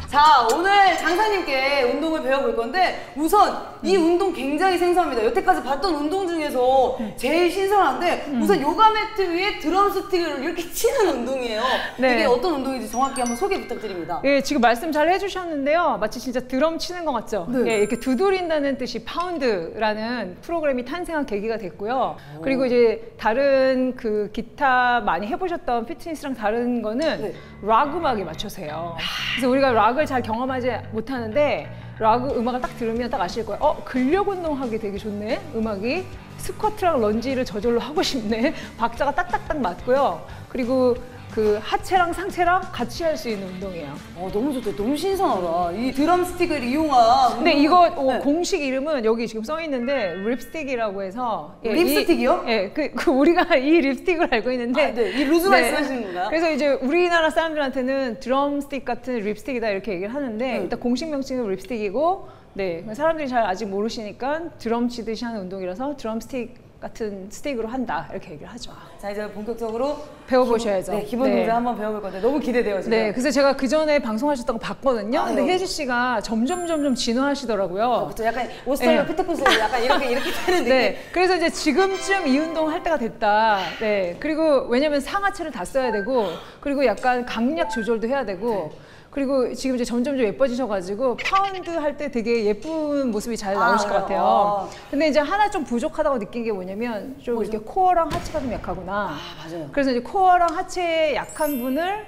자, 오늘 장사님께 운동을 배워볼 건데 우선 이 운동 굉장히 생소합니다. 여태까지 봤던 운동 중에서 제일 신선한데 우선 요가 매트 위에 드럼 스틱을 이렇게 치는 운동이에요. 네. 이게 어떤 운동인지 정확히 한번 소개 부탁드립니다. 예, 지금 말씀 잘 해주셨는데요. 마치 진짜 드럼 치는 것 같죠? 네. 예, 이렇게 두드린다는 뜻이 파운드라는 프로그램이 탄생한 계기가 됐고요. 그리고 이제 다른 그 기타 많이 해보셨던 피트니스랑 다른 거는 네. 락 음악에 맞춰서 해요. 그래서 우리가 락을 잘 경험하지 못하는데 락 음악을 딱 들으면 딱 아실 거예요. 근력 운동하기 되게 좋네, 음악이. 스쿼트랑 런지를 저절로 하고 싶네. 박자가 딱딱딱 맞고요. 그리고 그 하체랑 상체랑 같이 할 수 있는 운동이에요. 너무 좋다. 너무 신선하다. 이 드럼 스틱을 이용한. 근데 이거 네. 공식 이름은 여기 지금 써 있는데 립스틱이라고 해서. 예, 립스틱이요? 그 우리가 이 립스틱을 알고 있는데. 네. 이 루즈 말씀하시는 건가요? 그래서 이제 우리나라 사람들한테는 드럼스틱 같은 립스틱이다 이렇게 얘기를 하는데 일단 공식 명칭은 립스틱이고, 네, 사람들이 잘 아직 모르시니까 드럼 치듯이 하는 운동이라서 드럼스틱 같은 스틱으로 한다 이렇게 얘기를 하죠. 자, 이제 본격적으로 배워보셔야죠. 기본 동작 한번 배워볼 건데 너무 기대돼요, 지금. 네, 그래서 제가 그 전에 방송하셨던 거 봤거든요. 근데 혜지 씨가 점점 진화하시더라고요. 그렇죠. 약간 옷스타일로 피트코스 약간 이렇게 되는 느낌. 네, 그래서 이제 지금쯤 이 운동 할 때가 됐다. 네, 그리고 왜냐면 상하체를 다 써야 되고, 그리고 약간 강약 조절도 해야 되고. 그리고 지금 이제 점점 예뻐지셔가지고 파운드 할 때 되게 예쁜 모습이 잘 나오실 것 같아요. 근데 이제 하나 좀 부족하다고 느낀 게 뭐냐면 좀 이렇게 코어랑 하체가 좀 약하구나. 맞아요. 그래서 이제 코어랑 하체 약한 분을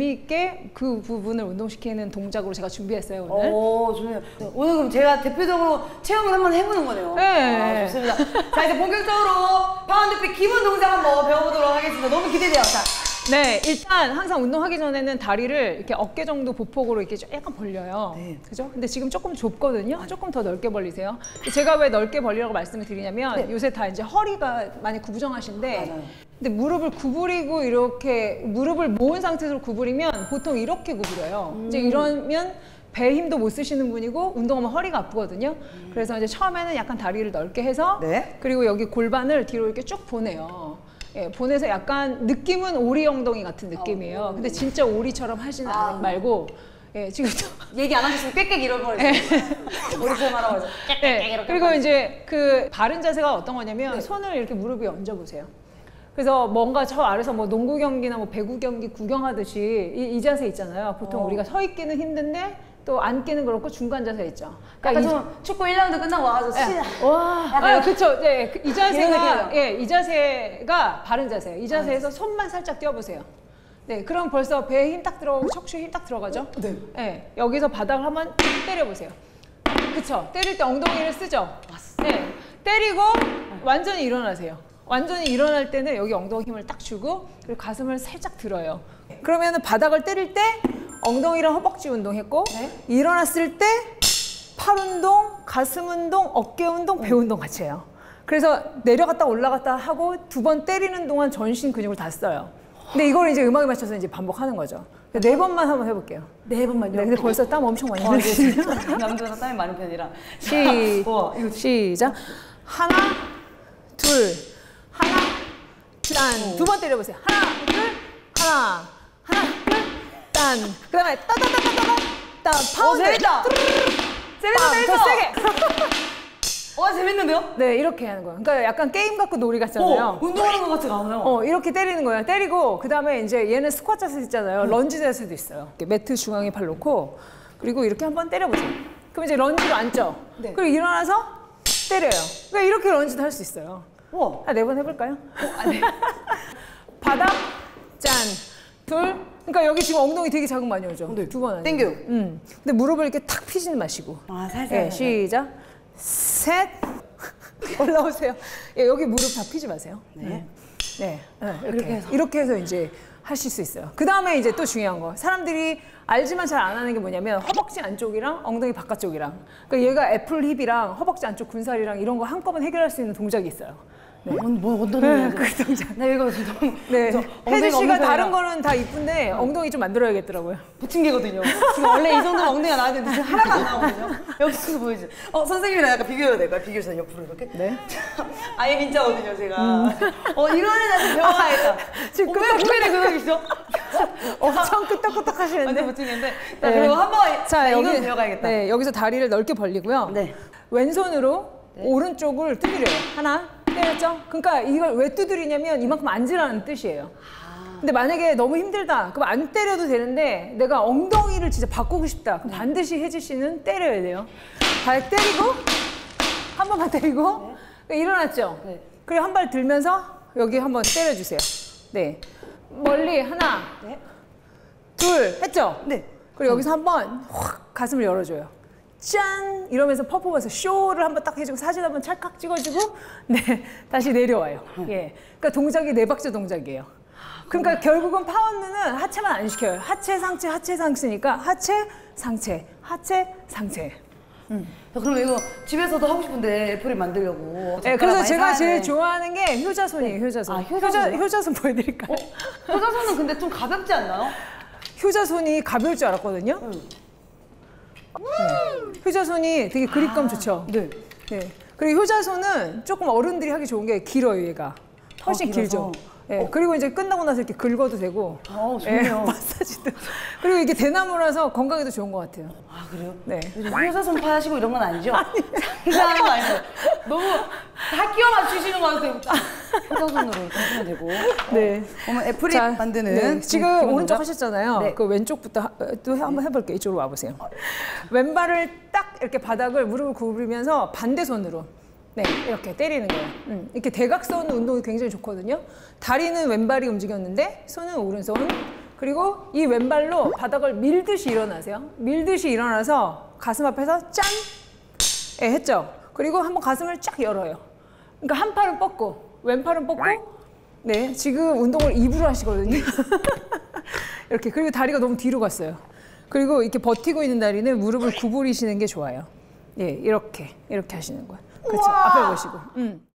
재미있게 그 부분을 운동시키는 동작으로 제가 준비했어요, 오늘. 좋네요. 오늘 그럼 제가 대표적으로 체험을 한번 해보는 거네요. 네. 좋습니다. 자, 이제 본격적으로 파운드핏 기본 동작 한번 배워보도록 하겠습니다. 너무 기대돼요. 자. 네, 일단 항상 운동하기 전에는 다리를 이렇게 어깨 정도 보폭으로 이렇게 약간 벌려요. 네. 그죠? 근데 지금 조금 좁거든요. 조금 더 넓게 벌리세요. 제가 왜 넓게 벌리라고 말씀을 드리냐면 요새 다 이제 허리가 많이 구부정하신데, 맞아요. 근데 무릎을 구부리고 이렇게 무릎을 모은 상태로 구부리면 보통 이렇게 구부려요. 이제 이러면 배 힘도 못 쓰시는 분이고 운동하면 허리가 아프거든요. 그래서 이제 처음에는 약간 다리를 넓게 해서 그리고 여기 골반을 뒤로 이렇게 쭉 보내요. 예, 보내서 약간 느낌은 오리 엉덩이 같은 느낌이에요. 근데 진짜 오리처럼 하지는 말고, 예, 지금 얘기 안 하셨으면 꽥꽥 잃어버렸어요. 오리처럼 하라고 해서 꽥꽥 이렇게. 그리고 이제 그 바른 자세가 어떤 거냐면 손을 이렇게 무릎 위에 얹어보세요. 그래서 뭔가 저 아래서 뭐 농구 경기나 뭐 배구 경기 구경하듯이 이 자세 있잖아요. 보통 우리가 서 있기는 힘든데 또 앉기는 그렇고 중간 자세 있죠. 그러니까 좀 축구 1라운드 끝나고 와서 그쵸. 네, 이 자세가, 이 자세가 바른 자세예요. 이 자세에서 손만 살짝 띄워보세요. 네, 그럼 벌써 배에 힘 딱 들어가고 척추에 힘 딱 들어가죠? 네. 네, 여기서 바닥을 한번 때려보세요. 그쵸? 때릴 때 엉덩이를 쓰죠? 네, 때리고 완전히 일어나세요. 완전히 일어날 때는 여기 엉덩이 힘을 딱 주고 그리고 가슴을 살짝 들어요. 그러면은 바닥을 때릴 때 엉덩이랑 허벅지 운동했고 일어났을 때 팔 운동, 가슴 운동, 어깨 운동, 배 운동 같이 해요. 그래서 내려갔다 올라갔다 하고 두 번 때리는 동안 전신 근육을 다 써요. 근데 이걸 이제 음악에 맞춰서 이제 반복하는 거죠. 4번만 한번 해볼게요. 4번만요? 네, 근데 벌써 땀 엄청 많이 흘리시죠? 남자가 땀이 많은 편이라. 시작. 하나, 둘, 하나, 딴. 2번 때려보세요. 하나, 둘, 하나, 둘, 딴. 그 다음에 따다다다다다, 딴. 파운드. 재밌다! 재밌어! 더 세게! 재밌는데요? 네, 이렇게 하는 거예요. 그러니까 약간 게임 같고 놀이 같잖아요. 운동하는 것 같지가 않아요. 이렇게 때리는 거예요. 때리고 그 다음에 이제 얘는 스쿼트 자세 있잖아요. 런지 자세도 있어요. 이렇게 매트 중앙에 팔 놓고 그리고 이렇게 한번 때려보세요. 그럼 이제 런지로 앉죠. 그리고 일어나서 때려요. 그러니까 이렇게 런지도 할 수 있어요. 우와. 4번 해볼까요? 네. 바닥, 짠, 둘. 그러니까 여기 지금 엉덩이 되게 자극 많이 오죠? 네. 2번 하죠. 땡겨. 근데 무릎을 이렇게 탁 피지는 마시고. 살살. 네, 시작. 셋. 올라오세요. 예, 여기 무릎 다 피지 마세요. 이렇게 해서 이제 하실 수 있어요. 그 다음에 이제 또 중요한 거. 사람들이 알지만 잘 안 하는 게 뭐냐면 허벅지 안쪽이랑 엉덩이 바깥쪽이랑. 그러니까 얘가 애플 힙이랑 허벅지 안쪽 군살이랑 이런 거 한꺼번에 해결할 수 있는 동작이 있어요. 네. 어떤 동작이죠? 그 동작. 나 이거 너무. 네. 혜지 씨가 다른 거는 다 이쁜데 엉덩이 좀 만들어야겠더라고요. 부침개거든요. 지금 원래 이 정도면 엉덩이가 나왔는데 지금 하나가 안 나오거든요. 여기서 보이지? 선생님이랑 약간 비교해도 될까요? 비교해서 옆으로 이렇게? 네. 아예 민자거든요, 제가. 이거는 나한테 배워가야겠다. 지금 왜 고개를 그러고 있어? 엄청 끄떡끄떡 하시는데. 완전 멋지는데. 자, 그리고 한번 자, 여기 여기 배워가야겠다. 네, 여기서 다리를 넓게 벌리고요. 네. 왼손으로 오른쪽을 두드려요. 하나, 때렸죠? 그러니까 이걸 왜 두드리냐면 이만큼 앉으라는 뜻이에요. 근데 만약에 너무 힘들다, 그럼 안 때려도 되는데 내가 엉덩이를 진짜 바꾸고 싶다, 그럼 반드시 혜지 씨는 때려야 돼요. 발 때리고, 한 번만 때리고, 일어났죠? 네. 그리고 한 발 들면서 여기 한번 때려주세요. 네. 멀리 하나, 둘, 했죠? 네. 그리고 여기서 한번 확 가슴을 열어줘요. 짠! 이러면서 퍼포먼스 쇼를 한번 딱 해주고 사진 한번 찰칵 찍어주고 네 다시 내려와요. 예, 그러니까 동작이 네 박자 동작이에요. 그러니까 결국은 파워는 하체만 안 시켜요. 하체, 상체, 하체, 상체니까 하체, 상체, 하체, 상체. 그럼 이거 집에서도 하고 싶은데 애플이 만들려고. 네, 그래서 제가 제일 좋아하는 게 효자손이에요. 효자손. 아, 효자손 보여드릴까요? 효자손은 근데 좀 가볍지 않나요? 효자손이 가벼울 줄 알았거든요. 네. 효자손이 되게 그립감 좋죠. 네. 네. 그리고 효자손은 조금 어른들이 하기 좋은 게 길어요, 얘가. 훨씬 길죠. 네. 그리고 이제 끝나고 나서 이렇게 긁어도 되고. 좋네요. 마사지도. 그리고 이게 대나무라서 건강에도 좋은 것 같아요. 아, 그래요? 네. 효자손 파시고 이런 건 아니죠? 상상하는 거 아니죠? 너무 다 끼워 맞추시는 거 같아요. 효자손으로 이렇게 하시면 되고. 네. 그러면 애플이 만드는. 네. 지금 오른쪽 동작? 하셨잖아요. 네. 그 왼쪽부터 또 한번 해볼게요. 이쪽으로 와보세요. 왼발을 딱 이렇게 바닥을 무릎을 구부리면서 반대 손으로. 네, 이렇게 때리는 거예요. 이렇게 대각선 운동이 굉장히 좋거든요. 다리는 왼발이 움직였는데 손은 오른손. 그리고 이 왼발로 바닥을 밀듯이 일어나세요. 밀듯이 일어나서 가슴 앞에서 짠! 예, 했죠? 그리고 한번 가슴을 쫙 열어요. 그러니까 한 팔은 뻗고 왼팔은 뻗고 네, 지금 운동을 입으로 하시거든요. 이렇게. 그리고 다리가 너무 뒤로 갔어요. 그리고 이렇게 버티고 있는 다리는 무릎을 구부리시는 게 좋아요. 예, 이렇게 하시는 거예요. 그렇죠. 앞에 보시고.